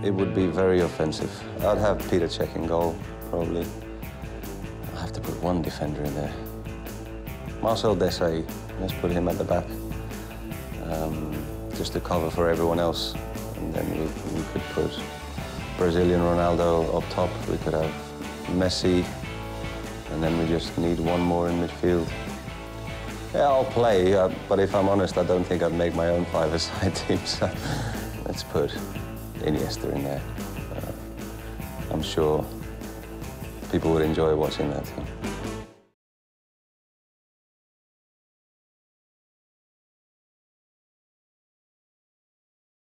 it would be very offensive. I'd have Peter Cech in goal, probably. I have to put one defender in there. Marcel Desailly, let's put him at the back. Just to cover for everyone else. And then we could put Brazilian Ronaldo up top. We could have Messi. And then we just need one more in midfield. Yeah, I'll play, but if I'm honest, I don't think I'd make my own five-a-side team, so let's put Iniesta in there. I'm sure people would enjoy watching that team.